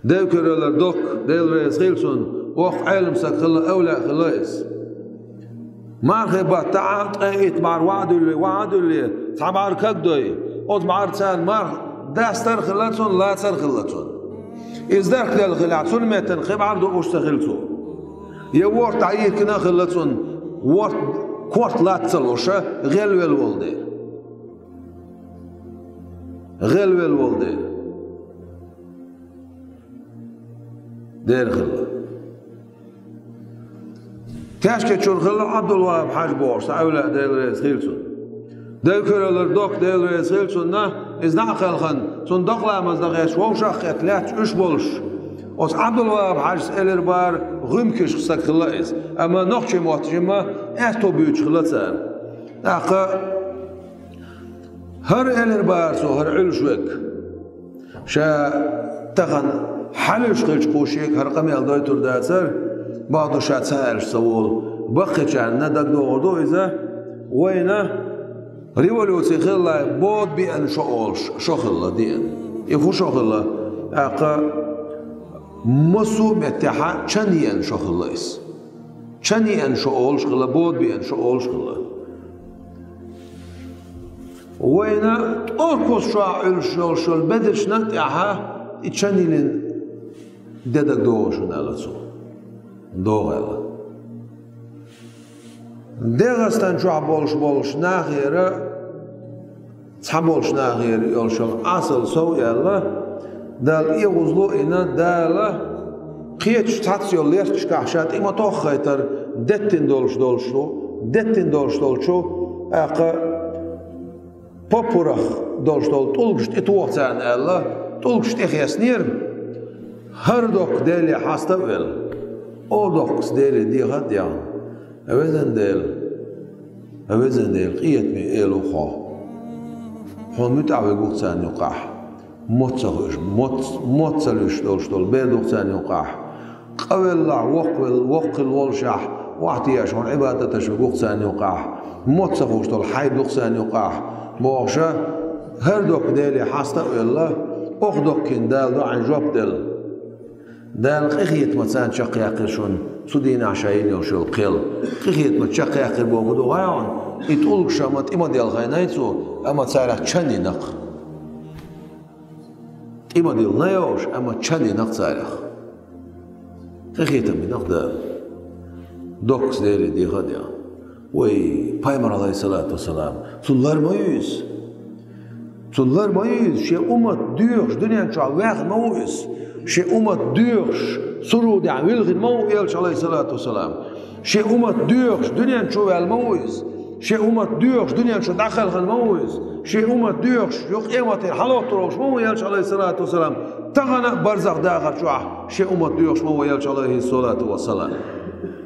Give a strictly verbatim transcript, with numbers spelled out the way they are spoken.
ديو كريلر دوك ديل ريس خيلسون وق علم سكلا أولى خلاص ما خبا تعال تقيت مع وعد اللي وعد اللي تعبار كدوي أود مع تان مار داستر خلاتون لا تر خلاتون إزدار كل خلاتون متن خب عرض أوش تخلتو يورت عيد كنا خلاتون ورت كورت لا تلوشة غلو الولدي غلو الولدي دير خلا كاشكة شون خلا عبد الوهاب حاج بورس أولى ديل ريس خيلسون ديل كريلر دوك ديل ريس خيلسون نا إزدع خلخن سون دقلا مزدغيش ووشاق يتلات إش بولش أوس عبد الوهاب حاج سألر بار غمكش خسك خلا إز أما نقش مواتجمة أهتو بيوش خلا تسان أقا هر ألر بار سو هر علشوك شا تغن حلش خلش قوشيك هر قمي الداي ترداتر بعضو شات سهرش سوول بقي جعلنا دق دوغردو إذا وينا ريولوسي خلا بود بأن شغلش شغل دين يفو شغل أقا مسو متحا چنيان شغل إس چنيان شغلش خلا بود بأن شغلش خلا وينا أركوس شاعر شغل شغل بدش نتحا چنيلين ددق دوغشون ألسو دوغل دغستان شو بولش بولش ناغيره تحبولش ناغير يولشل اصل سو يلا دال يغزلو انا دال قيتش تاتسيو ليرتش كحشات اما توخيتر دتين دولش دولشو دتين دولش دولشو اقا بوبورخ دولش دول طولقشت اتوغتان الا طولقشت اخياسنير هردوك دالي حاستويل اودوكس دالي دي غد يعني أوزن ديل أوزن ديل قيت مي إلو خا هون متعوي قوتان يقاح موتسخش موت موتسلش دول شدول بيد قوتان يقاح قبل لا وقل وقل والشح واعتياش هون عبادة شو قوتان يقاح موتسخش دول حيد قوتان يقاح موشة هردوك ديلي حاستا ولا أخدوك كن دال دو عن جوب ديل دال قيت متسان شق يقرشون سودين عشاين يوشل قيل قيت متشق يقر بوغدو غايون يتقولك شامت إما ديال غاينايتو أما تسارح تشاني نق إما ديال نايوش أما تشاني نق تسارح قيت من نق دال دوكس ديالي دي غاديا وي بايمر عليه الصلاة والسلام سولار ما يوز سولار ما يوز شي أمت ديوش دنيا نشع واخ ما يوز شي أمت ديوش سرود يعني ويلغي المو يلش عليه الصلاة والسلام شي أمت ديوش دنيا نشوف الموز شي أمت ديوش دنيا نشوف دخل الموز شي أمت ديوش يوق إيمت الحلوة تروش مو يلش عليه الصلاة والسلام تغنى برزخ داخل شوح شي أمت ديوش مو يلش عليه الصلاة والسلام